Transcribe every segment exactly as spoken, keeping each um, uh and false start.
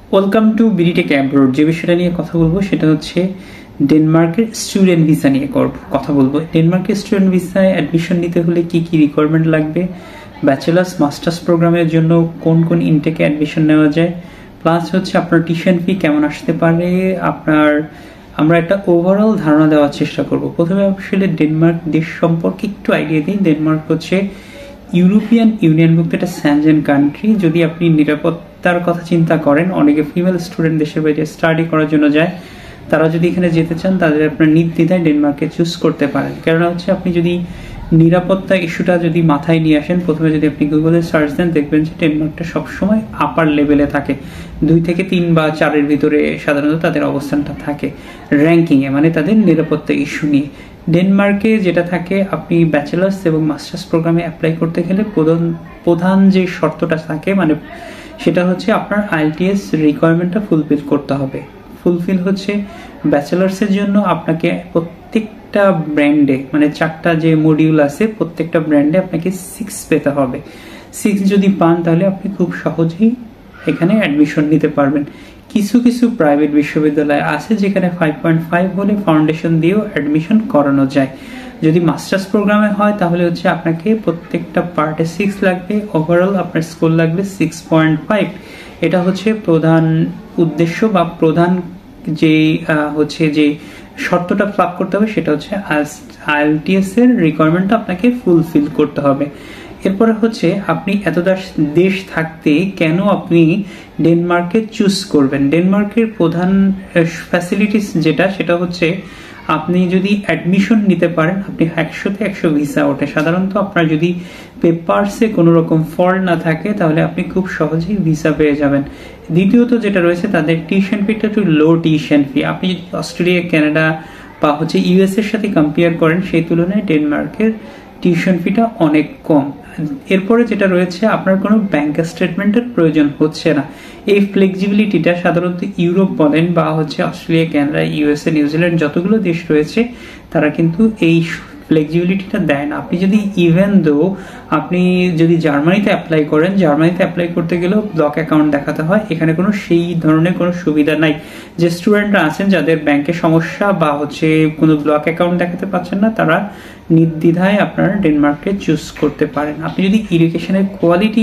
Welcome to BDTech abroad. যে বিষয়টা নিয়ে কথা বলবো সেটা হচ্ছে ডেনমার্কের স্টুডেন্ট ভিসা নিয়ে কথা বলবো। ডেনমার্কের স্টুডেন্ট ভিসায় অ্যাডমিশন নিতে হলে কি কি রিকোয়ারমেন্ট লাগবে, ব্যাচেলার্স মাস্টার্স প্রোগ্রামের জন্য কোন কোন ইনটেকে অ্যাডমিশন নেওয়া যায়, প্লাস হচ্ছে আপনার টিউশন ফি কেমন আসতে পারে, আপনার আমরা একটা ওভারঅল ধারণা দেওয়ার চেষ্টা করব। প্রথমে আসলে ডেনমার্ক দেশ সম্পর্কে একটু আইডিয়া দিই। ডেনমার্ক হচ্ছে ইউরোপিয়ান ইউনিয়নভুক্ত একটা স্যানজেন কান্ট্রি। যদি আপনি নিরাপত্তার কথা চিন্তা করেন, অনেকে ফিমেল স্টুডেন্ট দেশের বাইরে স্টাডি করার জন্য যায়, তারা যদি এখানে যেতে চান তাদের আপনার নির্দ্বিধায় ডেনমার্কে চুজ করতে পারেন। কেননা হচ্ছে আপনি যদি নিরাপত্তা ইস্যুটা যদি মাথায় নিয়ে আসেন, প্রথমে যদি আপনি গুগলে সার্চ দেন দেখবেন যে ডেনমার্কটা সবসময় আপার লেভেলে থাকে, দুই থেকে তিন বা চারের ভিতরে সাধারণত তাদের অবস্থানটা থাকে র্যাঙ্কিংয়ে, মানে তাদের নিরাপত্তা ইস্যু নিয়ে। ডেনমার্কে যেটা থাকে, আপনি ব্যাচেলার্স এবং মাস্টার্স প্রোগ্রামে অ্যাপ্লাই করতে গেলে প্রধান প্রধান যে শর্তটা থাকে মানে সেটা হচ্ছে আপনার আইএলটিএস রিকোয়ারমেন্টটা ফুলফিল করতে হবে। ফুলফিল হচ্ছে ব্যাচেলার্সের জন্য আপনাকে প্রত্যেকটা ব্র্যান্ডে মানে চারটা যে মডিউল আছে প্রত্যেকটা ব্র্যান্ডে আপনাকে সিক্স পেতে হবে। সিক্স যদি পান তাহলে আপনি খুব সহজেই এখানে অ্যাডমিশন নিতে পারবেন। কিছু কিছু প্রাইভেট বিশ্ববিদ্যালয় আছে যেখানে ফাইভ পয়েন্ট ফাইভ হলে ফাউন্ডেশন দিয়েও অ্যাডমিশন করানো যায়। যদি মাস্টার্স প্রোগ্রামে হয় তাহলে হচ্ছে আপনাকে প্রত্যেকটা পার্টে সিক্স লাগবে, ওভারঅল আপনার স্কোর লাগবে সিক্স পয়েন্ট ফাইভ। এটা হচ্ছে প্রধান উদ্দেশ্য বা প্রধান যে হচ্ছে যে শর্তটা ফ্লাপ করতে হবে সেটা হচ্ছে আইএলটিএস এর রিকোয়ারমেন্টটা আপনাকে ফুলফিল করতে হবে। এরপরে হচ্ছে আপনি এত দেশ থাকতে কেন আপনি ডেনমার্কে চুজ করবেন। ডেনমার্কের প্রধান ফ্যাসিলিটিস যেটা সেটা হচ্ছে আপনি যদি অ্যাডমিশন নিতে পারেন, আপনি একশোতে একশো ভিসা ওঠে। সাধারণত আপনার যদি পেপারসে কোনো রকম ফল্ট না থাকে তাহলে আপনি খুব সহজেই ভিসা পেয়ে যাবেন। দ্বিতীয়ত যেটা রয়েছে তাদের টিউশন ফিটা একটু লো টিউশন ফি। আপনি যদি অস্ট্রেলিয়া, কানাডা বা হচ্ছে ইউএস এর সাথে কম্পেয়ার করেন সেই তুলনায় ডেনমার্কের টিউশন ফিটা অনেক কম। এরপরে যেটা রয়েছে আপনার কোনো ব্যাংক স্টেটমেন্টের প্রয়োজন হচ্ছে না। এই ফ্লেক্সিবিলিটিটা সাধারণত ইউরোপ বলেন বা হচ্ছে অস্ট্রেলিয়া, কানাডা, ইউএসএ, নিউজিল্যান্ড যতগুলো দেশ রয়েছে তারা কিন্তু এই ফ্লেক্সিবিলিটিটা দেয় না। আপনি যদি ইভেন দো আপনি যদি জার্মানিতে অ্যাপ্লাই করেন, জার্মানিতে অ্যাপ্লাই করতে গেলেও ব্লক অ্যাকাউন্ট দেখাতে হয়। এখানে কোনো সেই ধরনের কোনো সুবিধা নাই। যে স্টুডেন্টরা আছেন যাদের ব্যাংকে সমস্যা বা হচ্ছে কোনো ব্লক অ্যাকাউন্ট দেখাতে পাচ্ছেন না, তারা নির্দ্বিধায় আপনারা ডেনমার্কে চুজ করতে পারেন। আপনি যদি এডুকেশনের কোয়ালিটি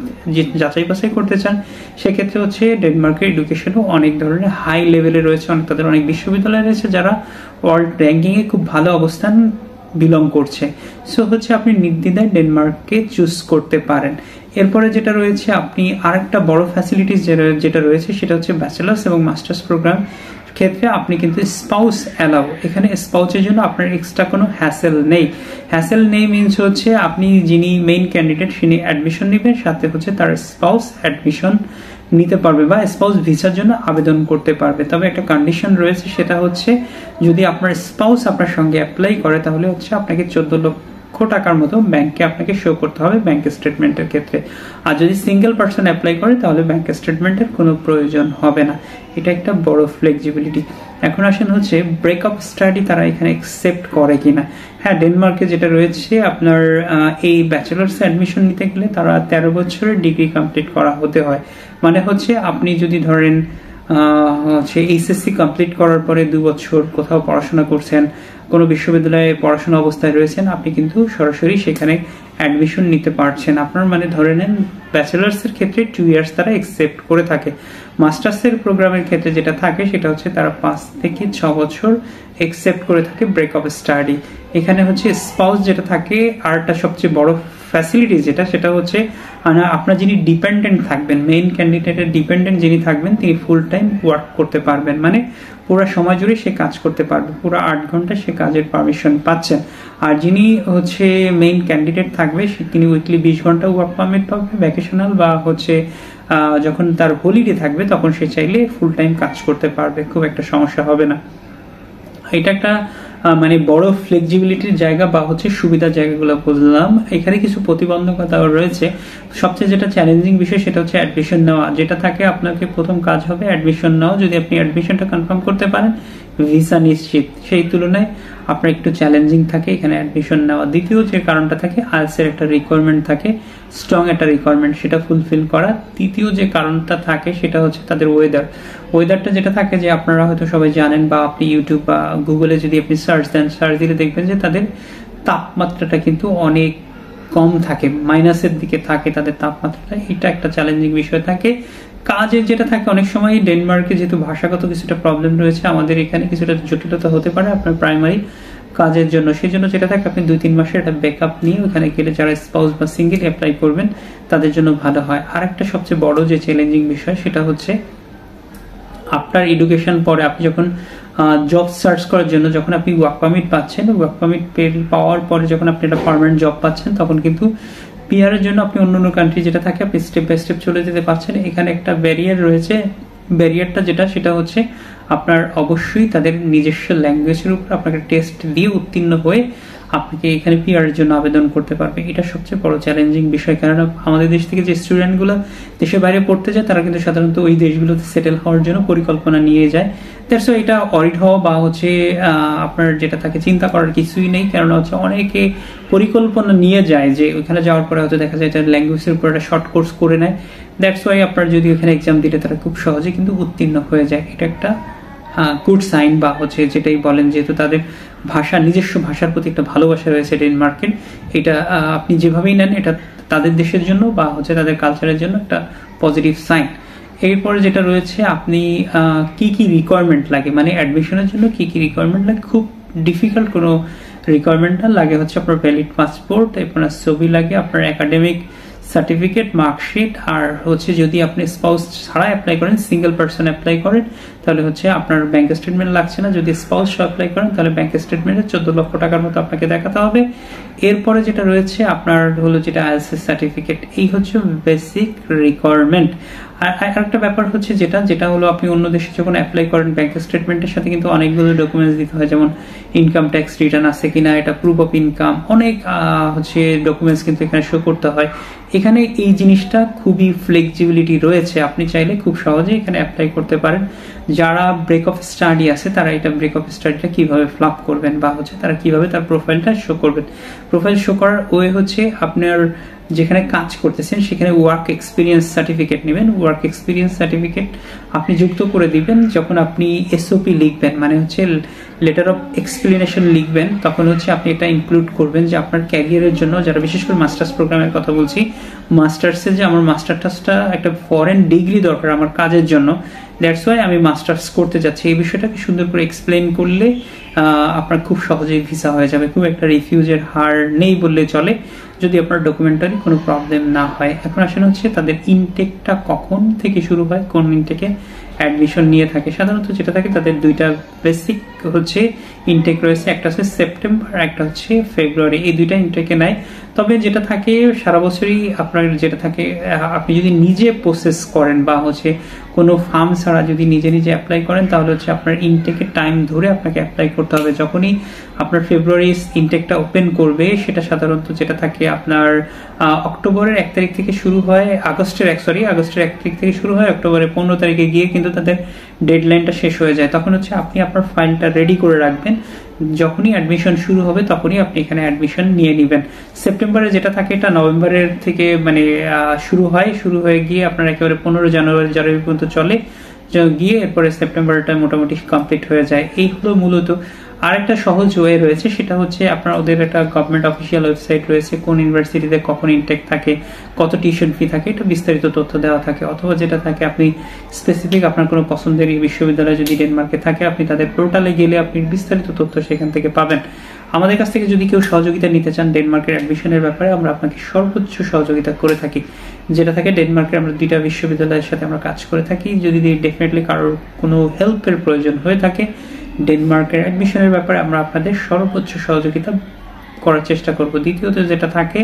যাচাই বাছাই করতে চান সেক্ষেত্রে হচ্ছে ডেনমার্কের এডুকেশনও অনেক ধরনের হাই লেভেলে রয়েছে। অনেক তাদের অনেক বিশ্ববিদ্যালয় রয়েছে যারা ওয়ার্ল্ড র্যাঙ্কিংয়ে খুব ভালো অবস্থান বিলং করছে। সো হচ্ছে আপনি নির্দ্বিধায় ডেনমার্ককে চুজ করতে পারেন। এরপরে যেটা রয়েছে আপনি আরেকটা বড় ফ্যাসিলিটিস যেটা রয়েছে সেটা হচ্ছে ব্যাচেলার্স এবং মাস্টার্স প্রোগ্রাম ক্ষেত্রে আপনি কিন্তু স্পাউস অ্যালাউ। এখানে স্পাউসের জন্য আপনার এক্সট্রা কোনো হ্যাসেল নেই। হ্যাসেল নেই মিনস হচ্ছে আপনি যিনি মেইন ক্যান্ডিডেট তিনি অ্যাডমিশন নেবেন, সাথে হচ্ছে তার স্পাউস অ্যাডমিশন নিতে পারবে বা স্পাউস ভিসার জন্য আবেদন করতে পারবে। তবে একটা কন্ডিশন রয়েছে, সেটা হচ্ছে যদি আপনার স্পাউস আপনার সঙ্গে অ্যাপ্লাই করে তাহলে হচ্ছে আপনাকে চোদ্দ লক্ষ টাকার মতো ব্যাংকে আপনাকে শো করতে হবে ব্যাংক স্টেটমেন্টের ক্ষেত্রে। আর যদি সিঙ্গেল পার্সন অ্যাপ্লাই করে তাহলে ব্যাংক স্টেটমেন্টের কোনো প্রয়োজন হবে না। এটা একটা বড় ফ্লেক্সিবিলিটি। এখন আসেন হচ্ছে ব্রেকআপ স্টাডি তারা এখানে অ্যাকসেপ্ট করে কিনা। হ্যাঁ, ডেনমার্কে যেটা রয়েছে আপনার এই ব্যাচেলার্স অ্যাডমিশন নিতে গেলে তারা তেরো বছরের ডিগ্রি কমপ্লিট করা হতে হয়। মানে হচ্ছে আপনি যদি ধরেন হচ্ছে এইচএসসি কমপ্লিট করার পরে দু বছর কোথাও পড়াশোনা করছেন, কোনো বিশ্ববিদ্যালয়ে পড়াশোনা অবস্থায় রয়েছেন, আপনি কিন্তু সরাসরি সেখানে অ্যাডমিশন নিতে পারছেন। আপনার মানে ধরে নেন ব্যাচেলার্সের ক্ষেত্রে টু ইয়ার্স তারা অ্যাকসেপ্ট করে থাকে। মাস্টার্সের প্রোগ্রামের ক্ষেত্রে যেটা থাকে সেটা হচ্ছে তারা পাঁচ থেকে ছ বছর অ্যাকসেপ্ট করে থাকে ব্রেকআপ স্টাডি। এখানে হচ্ছে স্পাউস যেটা থাকে আরটা সবচেয়ে বড় ফ্যাসিলিটি যেটা সেটা হচ্ছে আপনার যিনি ডিপেন্ডেন্ট থাকবেন, মেইন ক্যান্ডিডেটের ডিপেন্ডেন্ট যিনি থাকবেন তিনি ফুল টাইম ওয়ার্ক করতে পারবেন, মানে পুরো সময় জুড়ে সে কাজ করতে পারবে, পুরো আট ঘন্টা সে কাজের পারমিশন পাচ্ছেন। আর যিনি হচ্ছে মেইন ক্যান্ডিডেট থাকবে তিনি উইকলি বিশ ঘন্টা ওয়ার্ক পারমিট পাবে ভ্যাকেশনাল, বা হচ্ছে যখন তার হলিডে থাকবে তখন সে চাইলে ফুল টাইম কাজ করতে পারবে, খুব একটা সমস্যা হবে না। এটা একটা মানে বড় ফ্লেক্সিবিলিটির জায়গা বা হচ্ছে সুবিধার জায়গাগুলো বললাম। এখানে কিছু প্রতিবন্ধকতা রয়েছে। সবচেয়ে যেটা চ্যালেঞ্জিং বিষয় সেটা হচ্ছে অ্যাডমিশন নেওয়া। যেটা থাকে আপনাকে প্রথম কাজ হবে অ্যাডমিশন নেওয়া। যদি আপনি অ্যাডমিশনটা কনফার্ম করতে পারেন ভিসা নিশ্চিত, সেই তুলনায় আপনার একটু চ্যালেঞ্জিং থাকে এখানে অ্যাডমিশন নেওয়া। দ্বিতীয় যে কারণটা থাকে, আইএলটিএস এর একটা রিকোয়ারমেন্ট থাকে, স্ট্রং একটা রিকোয়ারমেন্ট, সেটা ফুলফিল করা। তৃতীয় যে কারণটা থাকে সেটা হচ্ছে তাদের ওয়েদার। ওয়েদারটা যেটা থাকে যে আপনারা হয়তো সবাই জানেন, বা আপনি ইউটিউব বা গুগলে যদি আপনি সার্চ দেন, সার্চ দিলে দেখবেন যে তাদের তাপমাত্রাটা কিন্তু অনেক কম থাকে, মাইনাসের দিকে থাকে তাদের তাপমাত্রাটা। এটা একটা চ্যালেঞ্জিং বিষয় থাকে। কাজের যেটা থাকে, অনেক সময় ডেনমার্কে যেহেতু ভাষাগত কিছুটা প্রবলেম রয়েছে, আমাদের এখানে কিছুটা জটিলতা হতে পারে আপনার প্রাইমারি কাজের জন্য। সেই জন্য যেটা থাকে, আপনি দুই তিন মাসের একটা ব্যাকআপ নিয়ে ওখানে গেলে যারা স্পাউস বা সিঙ্গেল অ্যাপ্লাই করবেন তাদের জন্য ভালো হয়। আর একটা সবচেয়ে বড় যে চ্যালেঞ্জিং বিষয় সেটা হচ্ছে আপনার এডুকেশন পরে আপনি যখন জব সার্চ করার জন্য, যখন আপনি ওয়ার্ক পারমিট পাচ্ছেন, ওয়ার্ক পারমিট পাওয়ার পরে যখন আপনি একটা পার্মানেন্ট জব পাচ্ছেন, তখন কিন্তু পিআর এর জন্য আপনি অন্য অন্য কান্ট্রি যেটা থাকে আপনি স্টেপ বাই স্টেপ চলে যেতে পারছেন। এখানে একটা ব্যারিয়ার রয়েছে। ব্যারিয়ারটা যেটা সেটা হচ্ছে আপনার অবশ্যই তাদের নিজস্ব ল্যাঙ্গুয়েজের উপর আপনাকে টেস্ট দিয়ে উত্তীর্ণ হয়ে আপনাকে এখানে পিআর এর জন্য আবেদন করতে পারবে। এটা সবচেয়ে বড় চ্যালেঞ্জিং বিষয়, কারণ আমাদের দেশ থেকে যে স্টুডেন্টগুলো দেশের বাইরে পড়তে যায় তারা কিন্তু সাধারণত ওই দেশগুলোতে সেটেল হওয়ার জন্য পরিকল্পনা নিয়ে যায়। দ্যাটস ওয়াই এটা অরিড হওয়া বা হচ্ছে আপনার যেটা থাকে চিন্তা করার কিছুই নেই, কারণ হচ্ছে অনেকে পরিকল্পনা নিয়ে যায় যে ওইখানে যাওয়ার পরে হয়তো দেখা যায় এটা ল্যাঙ্গুয়েজের উপর একটা শর্ট কোর্স করে নেয়। দ্যাটস ওয়াই আপনার যদি ওখানে এক্সাম দিলে তারা খুব সহজে কিন্তু উত্তীর্ণ হয়ে যায়। এটা একটা গুড সাইন, বা হচ্ছে যেটাই বলেন, যেহেতু তাদের ভাষা, নিজস্ব ভাষার প্রতি একটা ভালোবাসা রয়েছে ডেনমার্কের। এটা আপনি যেভাবেই নেন এটা তাদের দেশের জন্য বা হচ্ছে তাদের কালচারের জন্য একটা পজিটিভ সাইন। এরপরে যেটা রয়েছে, আপনি কি কি রিকোয়ারমেন্ট লাগে, মানে অ্যাডমিশনের জন্য কি কি রিকোয়ারমেন্ট লাগে, খুব ডিফিকাল্ট কোনো রিকোয়ারমেন্ট না লাগে। হচ্ছে আপনার ভ্যালিড পাসপোর্ট, আপনার ছবি লাগে, আপনার একাডেমিক সার্টিফিকেট, মার্কশিট, আর হচ্ছে যদি আপনি স্পাউস ছাড়া অ্যাপ্লাই করেন, সিঙ্গেল পার্সন অ্যাপ্লাই করেন, তাহলে হচ্ছে আপনার ব্যাংক স্টেটমেন্ট লাগছে না। যদি স্পাউস সহ অ্যাপ্লাই করেন তাহলে ব্যাংক স্টেটমেন্টে চোদ্দ লক্ষ টাকার মতো আপনাকে দেখাতে হবে। এরপরে যেটা রয়েছে আপনার হলো যেটা আইএলটিএস সার্টিফিকেট। এই হচ্ছে বেসিক রিকোয়ারমেন্ট। আর আরেকটা ব্যাপার হচ্ছে যেটা যেটা হলো আপনি অন্য দেশে যখন অ্যাপ্লাই করেন, ব্যাংক স্টেটমেন্টের সাথে কিন্তু অনেকগুলো ডকুমেন্টস দিতে হয়, যেমন ইনকাম ট্যাক্স রিটার্ন আছে কিনা, এটা প্রুফ অফ ইনকাম, অনেক হচ্ছে ডকুমেন্টস কিন্তু এখানে শো করতে হয়। এখানে এই জিনিসটা খুবই ফ্লেক্সিবিলিটি রয়েছে, আপনি চাইলে খুব সহজে এখানে অ্যাপ্লাই করতে পারেন। যারা ব্রেক অফ স্টাডি আছে তারা এটা ব্রেক অফ স্টাডিটা কিভাবে ফ্লাপ করবেন বা হচ্ছে তারা কিভাবে তার প্রোফাইলটা শো করবেন। প্রোফাইল শো করার ওয়ে হচ্ছে আপনার যেখানে কাজ করতেছেন সেখানে ওয়ার্ক এক্সপিরিয়েন্স সার্টিফিকেট নেবেন। ওয়ার্ক এক্সপিরিয়েন্স সার্টিফিকেট আপনি যুক্ত করে দিবেন যখন আপনি এসওপি লিখবেন, মানে হচ্ছে লেটার অফ এক্সপ্লেনেশন লিখবেন, তখন হচ্ছে আপনি এটা ইনক্লুড করবেন যে আপনার ক্যারিয়ারের জন্য, যারা বিশেষ করে মাস্টার্স প্রোগ্রামের কথা বলছি, মাস্টার্সে যে আমার মাস্টার্সটা একটা ফরেন ডিগ্রি দরকার আমার কাজের জন্য, দ্যাটস ওয়াই আমি মাস্টার্স করতে যাচ্ছি, এই বিষয়টাকে সুন্দর করে এক্সপ্লেন করলে আপনার খুব সহজেই ভিসা হয়ে যাবে। খুব একটা রিফিউজের হার নেই বললে চলে, যদি আপনার ডকুমেন্টারি কোনো প্রবলেম না হয়। এখন আসেন হচ্ছে তাদের ইনটেকটা কখন থেকে শুরু হয়, কোন ইনটেকে অ্যাডমিশন নিয়ে থাকে। সাধারণত যেটা থাকে তাদের দুইটা বেসিক হচ্ছে ইনটেক রয়েছে, একটা হচ্ছে সেপ্টেম্বর, একটা হচ্ছে ফেব্রুয়ারি, এই দুইটা ইনটেকে নেয়। তবে যেটা থাকে সারা বছরই আপনার যেটা থাকে, আপনি যদি নিজে প্রসেস করেন বা হচ্ছে কোনো ফার্ম ছাড়া যদি নিজে নিজে অ্যাপ্লাই করেন তাহলে হচ্ছে আপনার ইনটেকের টাইম ধরে আপনাকে অ্যাপ্লাই করতে হবে। যখনই আপনার ফেব্রুয়ারি ইনটেকটা ওপেন করবে সেটা সাধারণত যেটা থাকে আপনার অক্টোবরের এক তারিখ থেকে শুরু হয়, আগস্টের এক সরি আগস্টের এক তারিখ থেকে শুরু হয়, অক্টোবরের পনেরো তারিখে গিয়ে কিন্তু তাদের ডেডলাইনটা শেষ হয়ে যায়। তখন হচ্ছে আপনি আপনার ফাইলটা রেডি করে রাখবেন, যখনই অ্যাডমিশন শুরু হবে তখনই আপনি এখানে অ্যাডমিশন নিয়ে নেবেন। সেপ্টেম্বরে যেটা থাকে এটা নভেম্বরের থেকে মানে শুরু হয়, শুরু হয়ে গিয়ে আপনার একেবারে পনেরো জানুয়ারি জানুয়ারি পর্যন্ত চলে, গিয়ে এরপরে সেপ্টেম্বরটা মোটামুটি কমপ্লিট হয়ে যায়। এই হলো মূলত। আরেকটা সহজ ওয়ে রয়েছে, সেটা হচ্ছে আপনার ওদের একটা গভর্নমেন্ট অফিসিয়াল ওয়েবসাইট রয়েছে, কোন ইউনিভার্সিটিতে কখন ইনটেক থাকে, কত টিউশন ফি থাকে, এটা বিস্তারিত তথ্য দেওয়া থাকে। অথবা যেটা থাকে আপনি স্পেসিফিক আপনার কোনো পছন্দের বিশ্ববিদ্যালয় যদি ডেনমার্কে থাকে আপনি তাদের পোর্টালে গেলে আপনি বিস্তারিত তথ্য সেখান থেকে পাবেন। আমাদের কাছ থেকে যদি কেউ সহযোগিতা নিতে চান ডেনমার্কের অ্যাডমিশনের ব্যাপারে, আমরা আপনাকে সর্বোচ্চ সহযোগিতা করে থাকি। যেটা থাকে ডেনমার্কের আমরা দুইটা বিশ্ববিদ্যালয়ের সাথে আমরা কাজ করে থাকি। যদি ডেফিনেটলি কারোর কোনো হেল্পের প্রয়োজন হয়ে থাকে ডেনমার্কের অ্যাডমিশনের ব্যাপারে, আমরা আপনাদের সর্বোচ্চ সহযোগিতা করার চেষ্টা করব। দ্বিতীয়ত যেটা থাকে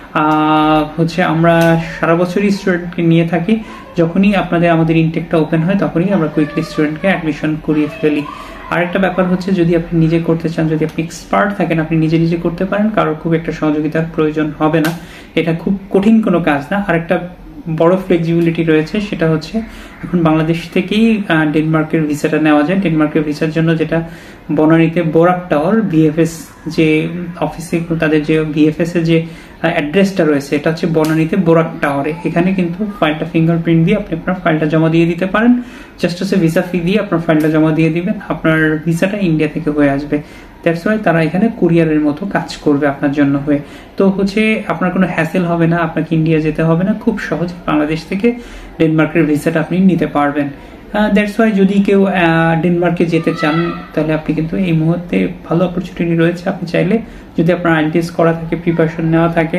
হচ্ছে আমরা সারা বছরই স্টুডেন্টকে নিয়ে থাকি, যখনই আপনাদের আমাদের ইনটেকটা ওপেন হয় তখনই আমরা কুইকলি স্টুডেন্টকে অ্যাডমিশন করিয়ে ফেলি। আরেকটা ব্যাপার হচ্ছে যদি আপনি নিজে করতে চান, যদি আপনি এক্সপার্ট থাকেন, আপনি নিজে নিজে করতে পারেন, কারোর খুব একটা সহযোগিতার প্রয়োজন হবে না, এটা খুব কঠিন কোনো কাজ না। আরেকটা বড় ফ্লেক্সিবিলিটি রয়েছে সেটা হচ্ছে এখন বাংলাদেশ থেকেই ডেনমার্কের ভিসাটা নেওয়া যায়। ডেনমার্কের ভিসার জন্য যেটা বনানীতে বোরাক টাওয়ার ভিএফএস যে অফিসে তাদের যে ভিএফএস এর যে অ্যাড্রেসটা রয়েছে এটা হচ্ছে বনানীতে বোরাক টাওয়ারে। এখানে কিন্তু ফাইলটা ফিঙ্গারপ্রিন্ট দিয়ে আপনি আপনার ফাইলটা জমা দিয়ে দিতে পারেন। জাস্ট হচ্ছে ভিসা ফি দিয়ে আপনার ফাইলটা জমা দিয়ে দিবেন, আপনার ভিসাটা ইন্ডিয়া থেকে হয়ে আসবে। দ্যাটস ওয়াই তারা এখানে কুরিয়ারের মতো কাজ করবে আপনার জন্য হয়ে। তো হচ্ছে আপনার কোনো হ্যাসেল হবে না, আপনাকে ইন্ডিয়া যেতে হবে না, খুব সহজে বাংলাদেশ থেকে ডেনমার্কের ভিসাটা আপনি নিতে পারবেন। দ্যাটস ওয়াই যদি কেউ ডেনমার্কে যেতে চান তাহলে আপনি কিন্তু এই মুহূর্তে ভালো অপরচুনিটি রয়েছে। আপনি চাইলে যদি আপনার আইএলটিএস করা থাকে, প্রিপারেশন নেওয়া থাকে,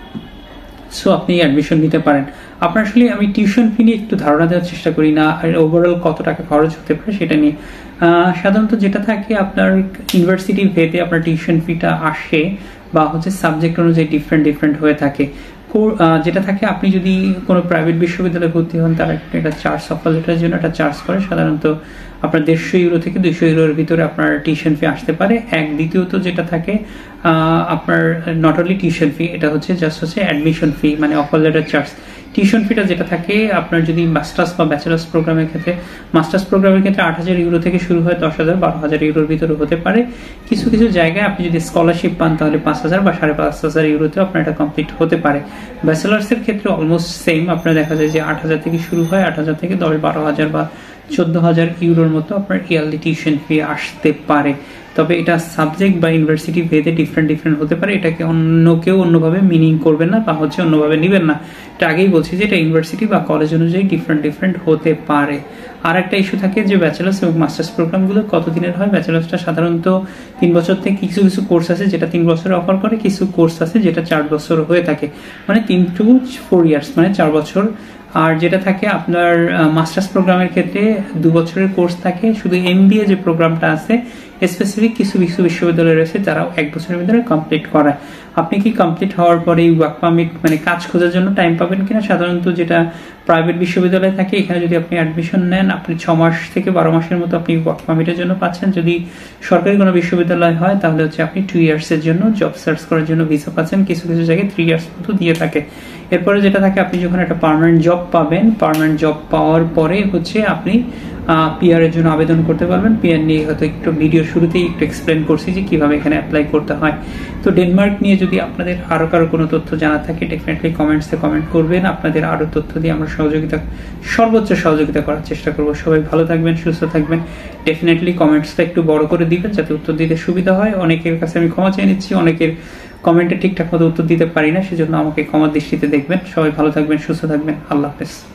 সো আপনি অ্যাডমিশন নিতে পারেন। আপনার আসলে আমি টিউশন ফি নিয়ে একটু ধারণা দেওয়ার চেষ্টা করি না, আর ওভারঅল কত টাকা খরচ হতে পারে সেটা নিয়ে। সাধারণত যেটা থাকে আপনার ইউনিভার্সিটি ভেদে আপনার টিউশন ফিটা আসে বা হচ্ছে সাবজেক্ট অনুযায়ী ডিফারেন্ট ডিফারেন্ট হয়ে থাকে। যেটা থাকে আপনি যদি কোনো প্রাইভেট বিশ্ববিদ্যালয়ে ভর্তি হন তারা একটা চার্জ অফার লেটারের জন্য একটা চার্জ করে, সাধারণত আপনার দেড়শো ইউরো থেকে দুইশো ইউরোর ভিতরে আপনার টিউশন ফি আসতে পারে এক। দ্বিতীয়ত যেটা থাকে আপনার নট অনলি টিউশন ফি, এটা হচ্ছে জাস্ট হচ্ছে অ্যাডমিশন ফি, মানে অফার লেটার চার্জ। টিউশন ফিটা যেটা থাকে আপনার যদি মাস্টার্স বা ব্যাচেলার্স প্রোগ্রামের ক্ষেত্রে, মাস্টার্স প্রোগ্রামের ক্ষেত্রে আট হাজার ইউরো থেকে শুরু হয়, দশ হাজার বারো হাজার ইউরোর ভিতরে হতে পারে। কিছু কিছু জায়গায় আপনি যদি স্কলারশিপ পান তাহলে পাঁচ হাজার বা সাড়ে পাঁচ হাজার ইউরোতেও আপনার এটা কমপ্লিট হতে পারে। ব্যাচেলার্সের ক্ষেত্রে অলমোস্ট সেম, আপনার দেখা যায় যে আট হাজার থেকে শুরু হয়, আট হাজার থেকে দশ বারো হাজার বা চোদ্দ হাজার ইউরোর মতো আপনার ইয়ারলি টিউশন ফি আসতে পারে। তবে এটা সাবজেক্ট বা ইউনিভার্সিটি ভেদে ডিফারেন্ট ডিফারেন্ট হতে পারে, এটাকে অন্য কেউ অন্যভাবে মিনিং করবেন না বা হচ্ছে অন্যভাবে নেবেন না। এটা আগেই বলছি যে এটা ইউনিভার্সিটি বা কলেজ অনুযায়ী ডিফারেন্ট ডিফারেন্ট হতে পারে। আর একটা ইস্যু থাকে যে ব্যাচেলার্স এবং মাস্টার্স প্রোগ্রামগুলো কত দিনের হয়। ব্যাচেলার্সটা সাধারণত তিন বছর থেকে, কিছু কিছু কোর্স আছে যেটা তিন বছর অফার করে, কিছু কোর্স আছে যেটা চার বছর হয়ে থাকে, মানে তিন টু ফোর ইয়ার্স মানে চার বছর। আর যেটা থাকে আপনার মাস্টার্স প্রোগ্রামের ক্ষেত্রে দু বছরের কোর্স থাকে। শুধু এমবিএ যে প্রোগ্রামটা আছে স্পেসিফিক কিছু কিছু বিশ্ববিদ্যালয় রয়েছে তারাও এক বছরের ভিতরে কমপ্লিট করায়। আপনি কি কমপ্লিট হওয়ার পরে ওয়ার্ক পারমিট মানে কাজ খোঁজার জন্য টাইম পাবেন কিনা, সাধারণত যেটা প্রাইভেট বিশ্ববিদ্যালয় থাকে এখানে যদি আপনি অ্যাডমিশন নেন আপনি ছ মাস থেকে বারো মাসের মতো আপনি ওয়ার্ক পারমিটের জন্য পাচ্ছেন। যদি সরকারি কোনো বিশ্ববিদ্যালয় হয় তাহলে হচ্ছে আপনি টু ইয়ার্স এর জন্য জব সার্চ করার জন্য ভিসা পাচ্ছেন, কিছু কিছু জায়গায় থ্রি ইয়ার্স মতো দিয়ে থাকে। এরপরে যেটা থাকে আপনি যখন একটা পার্মানেন্ট জব পাবেন, পার্মানেন্ট জব পাওয়ার পরে হচ্ছে আপনি পিআর এর জন্য আবেদন করতে পারবেন। পিআর নিয়ে হয়তো একটু ভিডিও শুরুতেই একটু এক্সপ্লেন করছি যে কিভাবে এখানে অ্যাপ্লাই করতে হয়। তো ডেনমার্ক নিয়ে যদি আপনাদের আরো কারো কোনো তথ্য জানা থাকে ডেফিনেটলি কমেন্টসে কমেন্ট করবেন, আপনাদের আরো তথ্য দিয়ে আমরা সহযোগিতা সর্বোচ্চ সহযোগিতা করার চেষ্টা করব। সবাই ভালো থাকবেন, সুস্থ থাকবেন। ডেফিনেটলি কমেন্টসটা একটু বড় করে দিবেন যাতে উত্তর দিতে সুবিধা হয়। অনেকের কাছে আমি ক্ষমা চেয়ে নিচ্ছি, অনেকের কমেন্টে ঠিকঠাক মতো উত্তর দিতে পারি না, সেজন্য আমাকে ক্ষমার দৃষ্টিতে দেখবেন। সবাই ভালো থাকবেন, সুস্থ থাকবেন। আল্লাহ হাফেজ।